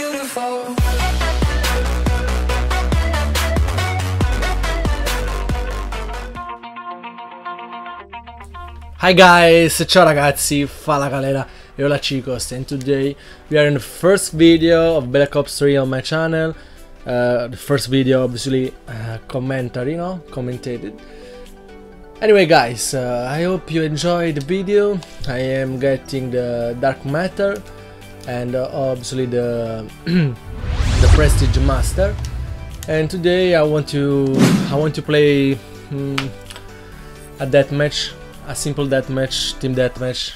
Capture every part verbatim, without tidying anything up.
beautiful. Hi guys, ciao ragazzi, fala galera, io la Chicos and today we are in the first video of Black Ops three on my channel. Uh, the first video obviously uh, commentary, no? Commentated. Anyway guys, uh, I hope you enjoyed the video. I am getting the Dark Matter and uh, obviously the the Prestige Master. And today I want to I want to play um, a deathmatch. A simple deathmatch, team deathmatch.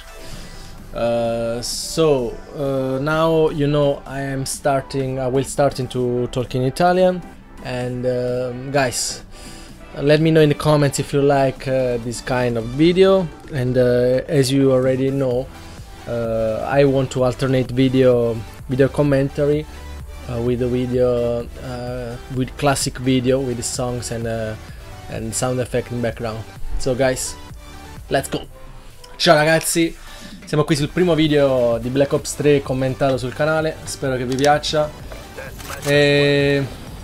Uh, so uh, now you know I am starting. I will starting to talk in Italian. And um, guys, let me know in the comments if you like uh, this kind of video. And uh, as you already know, uh, I want to alternate video video commentary uh, with the video uh, with classic video with the songs and uh, and sound effect in background. So guys, let's go! Ciao ragazzi, siamo qui sul primo video di Black Ops tre commentato sul canale, spero che vi piaccia. E...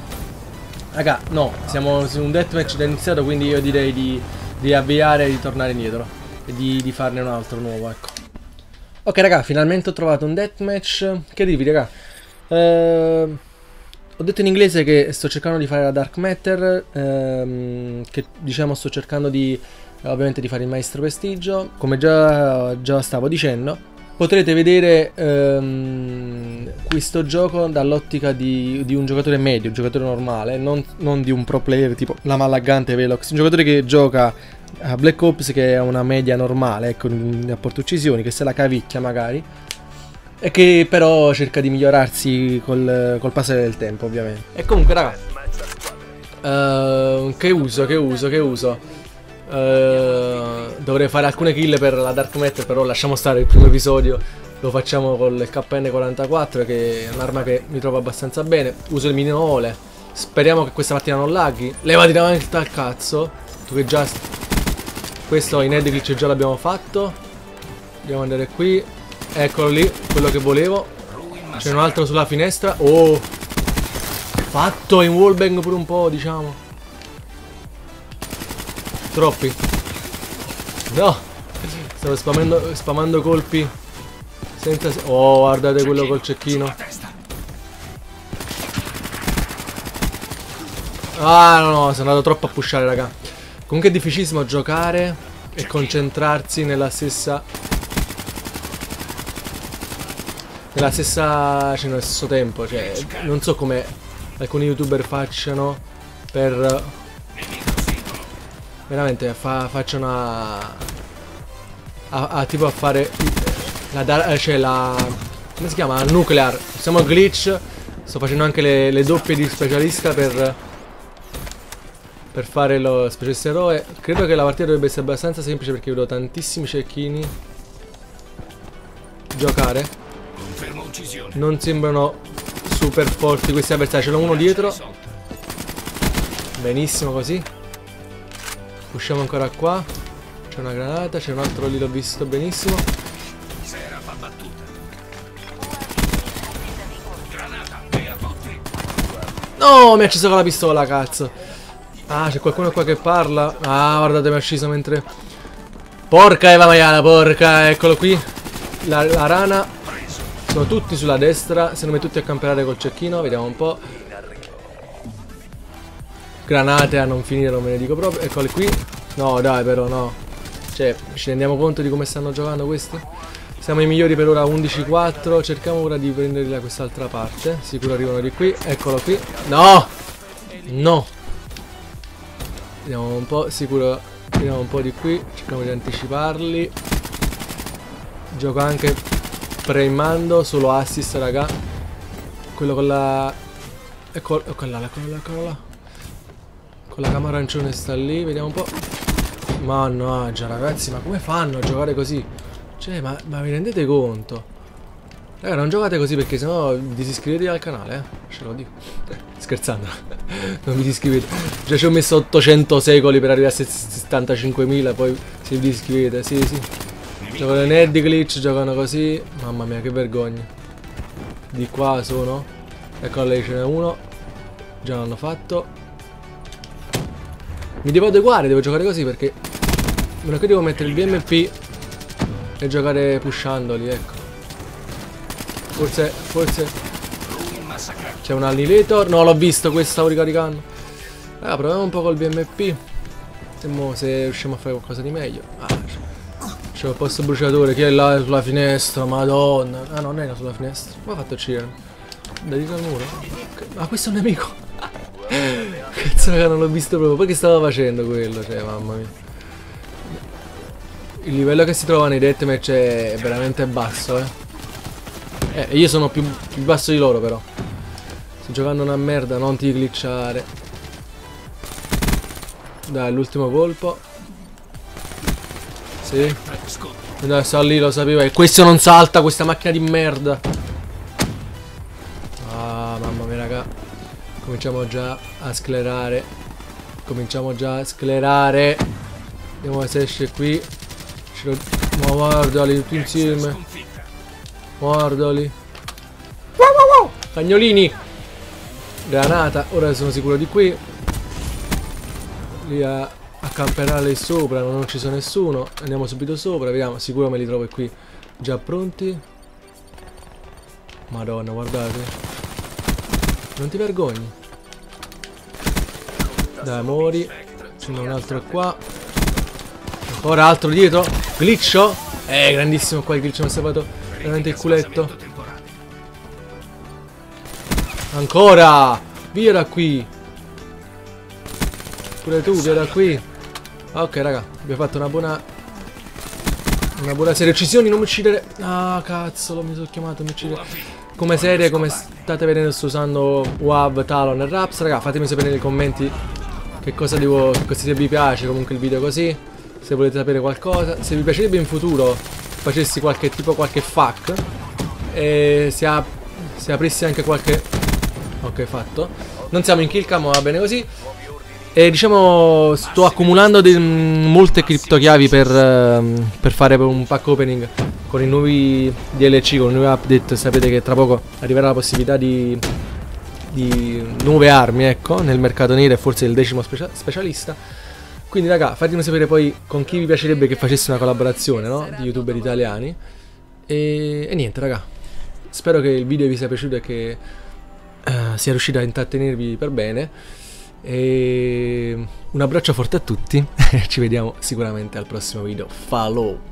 raga, no, siamo su un deathmatch da iniziato, quindi io direi di, di avviare e di tornare indietro e di, di farne un altro nuovo, ecco. Ok raga, finalmente ho trovato un deathmatch. Che dirvi raga, eh, ho detto in inglese che sto cercando di fare la Dark Matter, ehm, che diciamo sto cercando di ovviamente di fare il maestro prestigio. Come già, già stavo dicendo, potrete vedere ehm, questo gioco dall'ottica di, di un giocatore medio, un giocatore normale, non, non di un pro player tipo la Malaggante Velox, un giocatore che gioca a Black Ops, che è una media normale, ecco, in rapporto uccisioni, che se la cavicchia magari, e che però cerca di migliorarsi col, col passare del tempo, ovviamente. E comunque raga, uh, che uso, che uso, che uso Uh, dovrei fare alcune kill per la Dark Matter, però lasciamo stare il primo episodio, lo facciamo con il K N quarantaquattro, che è un'arma che mi trovo abbastanza bene. Uso il minole, speriamo che questa partita non laghi. Levati davanti al cazzo, tu che già... questo in head glitch già l'abbiamo fatto. Andiamo ad andare qui, eccolo lì, quello che volevo. C'è un altro sulla finestra. Oh, fatto in wallbang pure un po', diciamo. Troppi. No, stavo spamando, spamando colpi senza... oh, guardate quello col cecchino. Ah no no, sono andato troppo a pushare raga. Comunque è difficilissimo giocare e concentrarsi nella stessa Nella stessa... cioè nello stesso tempo. Cioè non so come alcuni youtuber facciano per... veramente fa, facciano a, a, a tipo a fare la, cioè la, come si chiama? Nuclear. Siamo glitch. Sto facendo anche le, le doppie di specialista per per fare lo specialista eroe. Credo che la partita dovrebbe essere abbastanza semplice, perché vedo tantissimi cecchini giocare. Non sembrano super forti questi avversari. Ce n'è uno dietro. Benissimo così. Usciamo ancora qua. C'è una granata, c'è un altro lì, l'ho visto benissimo. No, mi ha acceso con la pistola, cazzo. Ah, c'è qualcuno qua che parla. Ah, guardate, mi ha acceso mentre... porca Eva Maiala, porca. Eccolo qui. La, la rana. Sono tutti sulla destra. Secondo me tutti a camperare col cecchino. Vediamo un po'. Granate a non finire, non me ne dico proprio. Eccoli qui. No dai, però no. Cioè, ci rendiamo conto di come stanno giocando questi? Siamo i migliori per ora, undici quattro. Cerchiamo ora di prenderli da quest'altra parte. Sicuro arrivano di qui. Eccolo qui. No. No. Vediamo un po'. Sicuro vediamo un po' di qui. Cerchiamo di anticiparli. Gioco anche pre-mando. Solo assist raga. Quello con la... Ecco, ecco là, ecco là, ecco là. Con la camera arancione sta lì, vediamo un po'. Mannaggia ragazzi, ma come fanno a giocare così? Cioè, ma, ma vi rendete conto? Raga, non giocate così, perché sennò vi disiscrivete al canale, eh? Ce lo dico. Eh, scherzando. Non vi disiscrivete. Già ci ho messo ottocento secoli per arrivare a settantacinquemila, poi se vi disiscrivete, sì sì. Giocano in head glitch, giocano così. Mamma mia, che vergogna. Di qua sono. Ecco, lei ce n'è uno. Già l'hanno fatto. Mi devo adeguare, devo giocare così perché meno che devo mettere il B M P e giocare pushandoli, ecco. Forse, forse c'è un annihilator. No, l'ho visto, questo stavo ricaricando. Ah, proviamo un po' col B M P. Vediamo se riusciamo a fare qualcosa di meglio. Ah, c'è un posto bruciatore. Chi è là sulla finestra? Madonna. Ah, non è sulla finestra. Come ha fatto a uccidere? Da dietro al muro? Ah, questo è un nemico. Cazzo, raga, non l'ho visto proprio. Poi che stava facendo quello? Cioè, mamma mia. Il livello che si trova nei deathmatch è veramente basso, eh. Eh, io sono più, più basso di loro, però. Sto giocando una merda, non ti glitchare. Dai, l'ultimo colpo. Sì. Dai, sta lì, lo sapevo. E questo non salta, questa macchina di merda. Ah, mamma mia, raga. Cominciamo già a sclerare. Cominciamo già a sclerare. Vediamo se esce qui. Ma guardali tutti insieme. Guardali. Wow, wow, wow. Cagnolini. Granata. Ora sono sicuro di qui. Lì a, a camperare lì sopra. Non ci sono nessuno. Andiamo subito sopra. Vediamo. Sicuro me li trovo qui. Già pronti. Madonna, guardate. Non ti vergogni. Dai, muori. Ce n'è un altro qua. Ancora altro dietro. Glitcho. Eh, grandissimo qua il glitch. Mi ha salvato veramente il culetto. Ancora. Via da qui. Pure tu, via da qui. Ok, raga. Abbiamo fatto una buona Una buona serie. Uccisioni, non mi uccidere. Ah, cazzo, mi sono chiamato, mi uccidere. Come serie, come state vedendo, sto usando W A V, Talon e Raps. Raga, fatemi sapere nei commenti che cosa devo, che cosa vi piace comunque il video così. Se volete sapere qualcosa. Se vi piacerebbe in futuro facessi qualche tipo qualche fuck. E se, ap se aprissi anche qualche. Ok, fatto. Non siamo in killcam, ma va bene così. E diciamo sto accumulando molte criptochiavi per, uh, per fare un pack opening con i nuovi D L C, con i nuovi update. Sapete che tra poco arriverà la possibilità di, di nuove armi, ecco, nel mercato nero e forse il decimo specia specialista. Quindi raga, fatemi sapere poi con chi vi piacerebbe che facessi una collaborazione, no? Di youtuber italiani. E, e niente raga, spero che il video vi sia piaciuto e che uh, sia riuscito a intrattenervi per bene. E un abbraccio forte a tutti. Ci vediamo sicuramente al prossimo video. Follow.